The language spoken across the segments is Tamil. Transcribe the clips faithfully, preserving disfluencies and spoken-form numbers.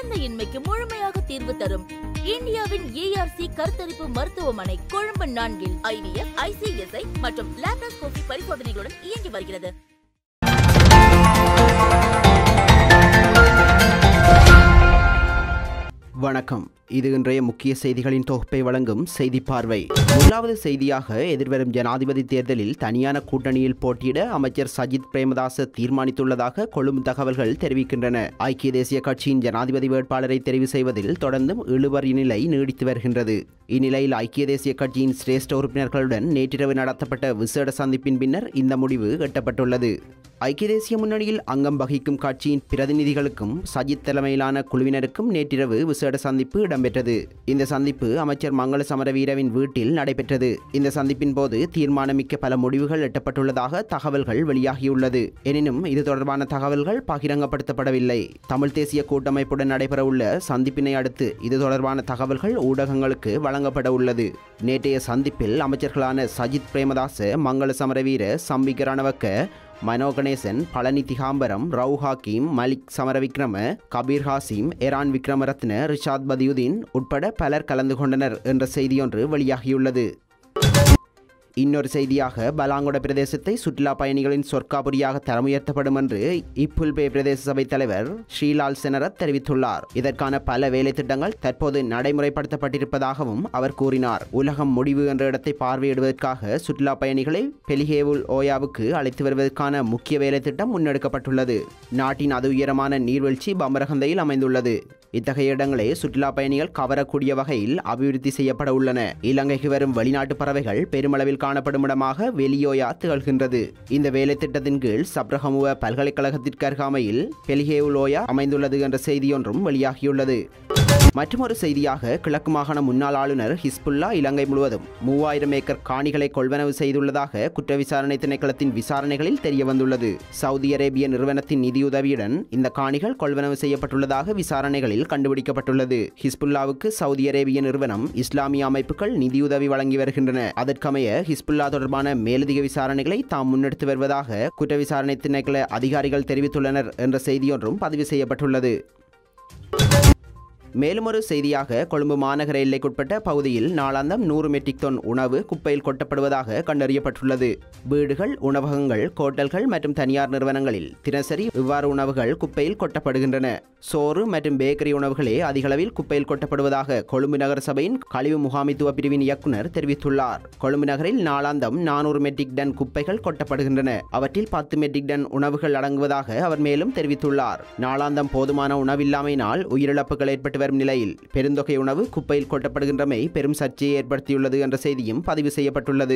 குழந்தையின்மைக்கு முழுமையாக தீர்வு தரும் இந்தியாவின் ஏஆர்சி கருத்தரிப்பு மருத்துவமனை கொழும்பு நான்கில் ஐவிஎஃப், ஐசிஎஸ்ஐ மற்றும் லாப்ரோஸ்கோபி பரிசோதனைகளுடன் இயங்கி வருகிறது. வணக்கம். இது இன்றைய முக்கிய செய்திகளின் தொகுப்பை வழங்கும் செய்தி பார்வை. முதலாவது செய்தியாக, எதிர்வரும் ஜனாதிபதி தேர்தலில் தனியான கூட்டணியில் போட்டியிட அமைச்சர் சஜித் பிரேமதாச தீர்மானித்துள்ளதாக கொழும்பு தகவல்கள் தெரிவிக்கின்றன. ஐக்கிய தேசிய கட்சியின் ஜனாதிபதி வேட்பாளரை தெரிவு செய்வதில் தொடர்ந்தும் இழுபறி நிலை நீடித்து வருகின்றது. இந்நிலையில் ஐக்கிய தேசிய கட்சியின் சிரேஷ்ட உறுப்பினர்களுடன் நேற்றிரவு நடத்தப்பட்ட விசேட சந்திப்பின் பின்னர் இந்த முடிவு எட்டப்பட்டுள்ளது. ஐக்கிய தேசிய முன்னணியில் அங்கம் வகிக்கும் கட்சியின் பிரதிநிதிகளுக்கும் சஜித் தலைமையிலான குழுவினருக்கும் நேற்றிரவு விசேட சந்திப்பு இடம்பெற்றது. இந்த சந்திப்பு அமைச்சர் மங்கள சமரவீரவின் வீட்டில் நடைபெற்றது. இந்த சந்திப்பின் போது தீர்மானமிக்க பல முடிவுகள் எட்டப்பட்டுள்ளதாக தகவல்கள் வெளியாகியுள்ளது. எனினும் இது தொடர்பான தகவல்கள் பகிரங்கப்படுத்தப்படவில்லை. தமிழ் தேசிய கூட்டமைப்புடன் நடைபெறவுள்ள சந்திப்பினை அடுத்து இது தொடர்பான தகவல்கள் ஊடகங்களுக்கு வழங்கப்பட உள்ளது. நேற்றைய சந்திப்பில் அமைச்சர்களான சஜித் பிரேமதாச, மங்கள சமரவீர, சம்பிக்க ரணவக்க, மனோ கணேசன், பழனி திகாம்பரம், ரவு ஹாக்கிம், மலிக் சமரவிக்ரம, கபீர் ஹாசிம், எரான் விக்ரமரத்ன, ரிஷாத் பதியுதீன் உட்பட பலர் கலந்து கொண்டனர் என்ற செய்தியொன்று வெளியாகியுள்ளது. இன்னொரு செய்தியாக, பலாங்கொட பிரதேசத்தை சுற்றுலா பயணிகளின் சொர்க்காபுரியாக தரமுயர்த்தப்படும் என்று இப்புல்பே பிரதேச சபை தலைவர் ஸ்ரீலால் செனரத் தெரிவித்துள்ளார். இதற்கான பல வேலை திட்டங்கள் தற்போது நடைமுறைப்படுத்தப்பட்டிருப்பதாகவும் அவர் கூறினார். உலகம் முடிவு என்ற இடத்தை பார்வையிடுவதற்காக சுற்றுலா பயணிகளை பெலிஹேவுல் ஓயாவுக்கு அழைத்து வருவதற்கான முக்கிய வேலை திட்டம் முன்னெடுக்கப்பட்டுள்ளது. நாட்டின் அது உயரமான நீர்வீழ்ச்சி பம்பரகந்தையில் அமைந்துள்ளது. இத்தகைய இடங்களே சுற்றுலா பயணிகள் கவரக்கூடிய வகையில் அபிவிருத்தி செய்யப்பட உள்ளன. இலங்கைக்கு வரும் வெளிநாட்டு பறவைகள் பெருமளவில் காணப்படும் இடமாக வெலியோயா திகழ்கின்றது. இந்த வேலை திட்டத்தின் கீழ் சப்ரகமுவ பல்கலைக்கழகத்திற்கு அருகாமையில் பெலிஹேவுலோயா அமைந்துள்ளது என்ற செய்தியொன்றும் வெளியாகியுள்ளது. மற்றொரு செய்தியாக, கிழக்கு மாகாண முன்னாள் ஆளுநர் ஹிஸ்புல்லா இலங்கை முழுவதும் மூவாயிரம் ஏக்கர் காணிகளை கொள்வனவு செய்துள்ளதாக குற்ற விசாரணை திணைக்களத்தின் விசாரணைகளில் தெரியவந்துள்ளது. சவுதி அரேபிய நிறுவனத்தின் நிதியுதவியுடன் இந்த காணிகள் கொள்வனவு செய்யப்பட்டுள்ளதாக விசாரணைகளில் கண்டுபிடிக்கப்பட்டுள்ளது. ஹிஸ்புல்லாவுக்கு சவுதி அரேபிய நிறுவனம் இஸ்லாமிய அமைப்புகள் நிதியுதவி வழங்கி வருகின்றன. அதற்கமைய ஹிஸ்புல்லா தொடர்பான மேலதிக விசாரணைகளை தாம் முன்னெடுத்து வருவதாக குற்ற விசாரணை திணைக்கள அதிகாரிகள் தெரிவித்துள்ளனர் என்ற செய்தியொன்றும் பதிவு செய்யப்பட்டுள்ளது. மேலும் ஒரு செய்தியாக, கொழும்பு மாநகர எல்லைக்குட்பட்ட பகுதியில் நாளாந்தம் நூறு மெட்ரிக் டன் உணவு குப்பையில் கொட்டப்படுவதாக கண்டறியப்பட்டுள்ளது. வீடுகள், உணவகங்கள், ஹோட்டல்கள் மற்றும் தனியார் நிறுவனங்களில் தினசரி இவ்வாறு உணவுகள் குப்பையில் கொட்டப்படுகின்றன. சோறு மற்றும் பேக்கரி உணவுகளே அதிகளவில் குப்பையில் கொட்டப்படுவதாக கொழும்பு நகர சபையின் கழிவு முகாமித்துவ பிரிவின் இயக்குநர் தெரிவித்துள்ளார். கொழும்பு நகரில் நாளாந்தம் நானூறு மெட்ரிக் டன் குப்பைகள் கொட்டப்படுகின்றன. அவற்றில் பத்து மெட்ரிக் டன் உணவுகள் அடங்குவதாக அவர் மேலும் தெரிவித்துள்ளார். நாளாந்தம் போதுமான உணவில்லாமையினால் உயிரிழப்புகள் ஏற்பட்டு வரும் நிலையில் பெருந்தொகை உணவு குப்பையில் கொட்டப்படுகின்றமை பெரும் சர்ச்சையை ஏற்படுத்தியுள்ளது என்ற செய்தியும் பதிவு செய்யப்பட்டுள்ளது.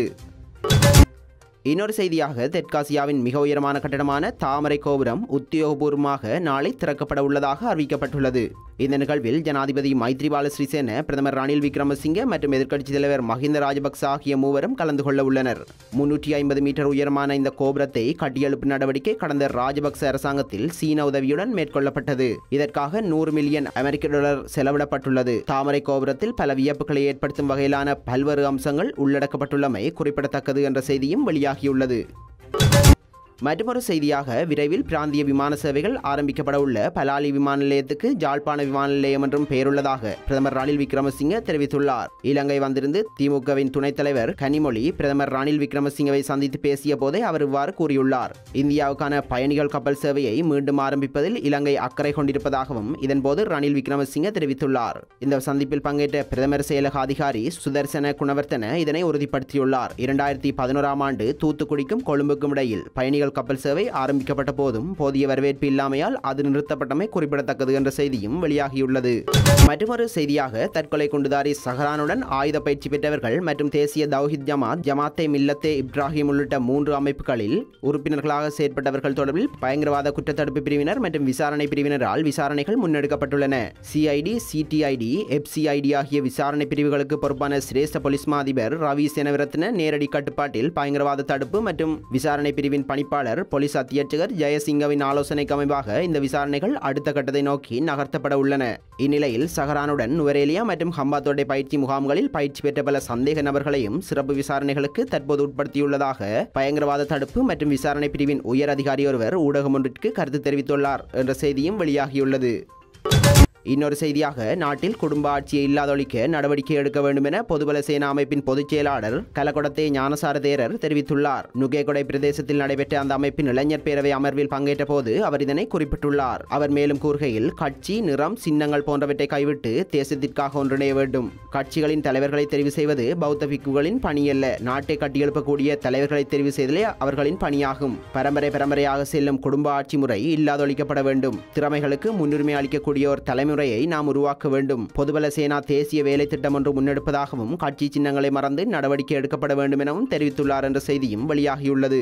இன்னொரு செய்தியாக, தெற்காசியாவின் மிக உயரமான கட்டடமான தாமரை கோபுரம் உத்தியோகபூர்வமாக நாளை திறக்கப்பட உள்ளதாக அறிவிக்கப்பட்டுள்ளது. இந்த நிகழ்வில் ஜனாதிபதி மைத்ரிபால சிறிசேன, பிரதமர் ரணில் விக்ரமசிங்கே மற்றும் எதிர்க்கட்சித் தலைவர் மஹிந்த ராஜபக்ச ஆகிய மூவரும் கலந்து கொள்ள உள்ளனர். முன்னூற்றி ஐம்பது மீட்டர் உயரமான இந்த கோபுரத்தை கட்டியெழுப்பு நடவடிக்கை கடந்த ராஜபக்ச அரசாங்கத்தில் சீன உதவியுடன் மேற்கொள்ளப்பட்டது. இதற்காக நூறு மில்லியன் அமெரிக்க டாலர் செலவிடப்பட்டுள்ளது. தாமரை கோபுரத்தில் பல வியப்புகளை ஏற்படுத்தும் வகையிலான பல்வேறு அம்சங்கள் உள்ளடக்கப்பட்டுள்ளமை குறிப்பிடத்தக்கது என்ற செய்தியும் வெளியாகியுள்ளது. மற்றொரு செய்தியாக, விரைவில் பிராந்திய விமான சேவைகள் ஆரம்பிக்கப்பட உள்ள பலாலி விமான நிலையத்துக்கு ஜாழ்ப்பாண விமான நிலையம் என்றும் பெயருள்ளதாக பிரதமர் ரணில் விக்ரமசிங்கே தெரிவித்துள்ளார். இலங்கை வந்திருந்து திமுகவின் துணைத் தலைவர் கனிமொழி பிரதமர் ரணில் விக்ரமசிங்கவை சந்தித்து பேசிய போதே அவர் இவ்வாறு கூறியுள்ளார். இந்தியாவுக்கான பயணிகள் கப்பல் சேவையை மீண்டும் ஆரம்பிப்பதில் இலங்கை அக்கறை கொண்டிருப்பதாகவும் இதன்போது ரணில் விக்ரமசிங்கே தெரிவித்துள்ளார். இந்த சந்திப்பில் பங்கேற்ற பிரதமர் செயலக அதிகாரி சுதர்சன குணவர்த்தன இதனை உறுதிப்படுத்தியுள்ளார். இரண்டாயிரத்தி பதினோராம் ஆண்டு தூத்துக்குடிக்கும் கொழும்புக்கும் இடையில் பயணிகள் கப்பல் சேவை ஆரம்பிக்கப்பட்ட போதும் போதிய வரவேற்பு இல்லாமையால் அது நிறுத்தப்பட்டமை குறிப்பிடத்தக்கது என்ற செய்தியும் வெளியாகியுள்ளது. மற்றொரு செய்தியாக, தற்கொலை குண்டுதாரி சஹரானுடன் ஆயுத பயிற்சி பெற்றவர்கள் மற்றும் தேசிய தௌஹித் ஜமாத், ஜமாத்தே மில்லத்தே இப்ராஹிம் உள்ளிட்ட மூன்று அமைப்புகளில் உறுப்பினர்களாக செயற்பட்டவர்கள் தொடர்பில் பயங்கரவாத குற்றத்தடுப்பு பிரிவினர் மற்றும் விசாரணை பிரிவினரால் விசாரணைகள் முன்னெடுக்கப்பட்டுள்ளன. சிஐடி, சிடிஐடி, எப்சிஐடி ஆகிய விசாரணை பிரிவுகளுக்கு பொறுப்பான சிரேஷ்ட போலீஸ் மா அதிபர் ரவி செனவிரத்ன நேரடி கட்டுப்பாட்டில் பயங்கரவாத தடுப்பு மற்றும் விசாரணை பிரிவின் பணிப்பாளர் போலீஸ் அத்தியட்சகர் ஜெயசிங்கவின் ஆலோசனைக்கு அமைவாக இந்த விசாரணைகள் அடுத்த கட்டத்தை நோக்கி நகர்த்தப்பட உள்ளன. இந்நிலையில் சஹரானுடன் நுவரேலியா மற்றும் ஹம்பாத்தோட்டை பயிற்சி முகாம்களில் பயிற்சி பெற்ற பல சந்தேக நபர்களையும் சிறப்பு விசாரணைகளுக்கு தற்போது உட்படுத்தியுள்ளதாக பயங்கரவாத தடுப்பு மற்றும் விசாரணை பிரிவின் உயர் அதிகாரி ஒருவர் ஊடகம் ஒன்றிற்கு கருத்து தெரிவித்துள்ளார் என்ற செய்தியும் வெளியாகியுள்ளது. இன்னொரு செய்தியாக நாட்டில் குடும்ப ஆட்சியை இல்லாதொழிக்க நடவடிக்கை எடுக்க வேண்டும் என பொதுபல சேனா அமைப்பின் பொதுச் செயலாளர் கலகொடத்தே ஞானசார தேரர் தெரிவித்துள்ளார். நுகேகொடை பிரதேசத்தில் நடைபெற்ற அந்த அமைப்பின் இளைஞர் பேரவை அமர்வில் பங்கேற்ற போது அவர் இதனை குறிப்பிட்டுள்ளார். அவர் மேலும் கூறுகையில் கட்சி, நிறம், சின்னங்கள் போன்றவற்றை கைவிட்டு தேசத்திற்காக ஒன்றிணைய வேண்டும். கட்சிகளின் தலைவர்களை தெரிவு செய்வது பௌத்த பிக்குகளின் பணியல்ல. நாட்டை கட்டியெழுப்பக்கூடிய தலைவர்களை தெரிவு செய்தலே அவர்களின் பணியாகும். பரம்பரை பரம்பரையாக செல்லும் குடும்ப ஆட்சி முறை இல்லாதொழிக்கப்பட வேண்டும். திறமைகளுக்கு முன்னுரிமை அளிக்கக்கூடிய ஒரு தலைமுறையை நாம் உருவாக்க வேண்டும். பொதுபல சேனா தேசிய வேலை திட்டம் ஒன்று முன்னெடுப்பதாகவும் கட்சி சின்னங்களை மறந்து நடவடிக்கை எடுக்கப்பட வேண்டும் எனவும் தெரிவித்துள்ளார் என்ற செய்தியும் வெளியாகியுள்ளது.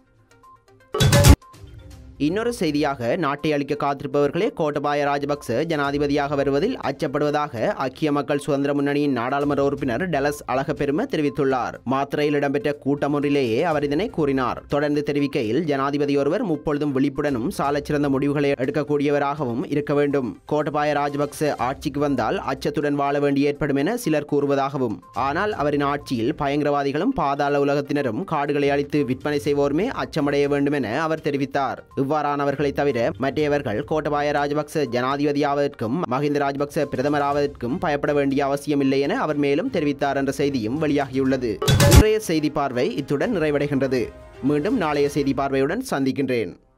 இன்னொரு செய்தியாக நாட்டை அளிக்க காத்திருப்பவர்களே கோட்டபாய ராஜபக்ச ஜனாதிபதியாக வருவதில் அச்சப்படுவதாக ஐக்கிய மக்கள் சுதந்திர முன்னணியின் நாடாளுமன்ற உறுப்பினர் டெலஸ் அழகப்பெரும தெரிவித்துள்ளார். மாத்திரையில் இடம்பெற்ற கூட்டம் ஒன்றிலேயே அவர் இதனை கூறினார். தொடர்ந்து தெரிவிக்கையில் ஜனாதிபதி ஒருவர் முப்பொழுதும் விழிப்புடனும் சாலச்சிறந்த முடிவுகளை எடுக்கக்கூடியவராகவும் இருக்க வேண்டும். கோட்டபாய ராஜபக்ச ஆட்சிக்கு வந்தால் அச்சத்துடன் வாழ வேண்டி ஏற்படும் என சிலர் கூறுவதாகவும், ஆனால் அவரின் ஆட்சியில் பயங்கரவாதிகளும் பாதாள உலகத்தினரும் காடுகளை அழித்து விற்பனை செய்வோருமே அச்சமடைய வேண்டும் என அவர் தெரிவித்தார். இவ்வாறானவர்களை தவிர மற்றவர்கள் கோட்டபாய ராஜபக்ச ஜனாதிபதியாவதற்கும் மஹிந்த ராஜபக்ச பிரதமராவதற்கும் பயப்பட வேண்டிய அவசியமில்லை என அவர் மேலும் தெரிவித்தார் என்ற செய்தியும் வெளியாகியுள்ளது. இன்றைய செய்தி பார்வை இத்துடன் நிறைவடைகின்றது. மீண்டும் நாளைய செய்தி பார்வையுடன் சந்திக்கின்றேன்.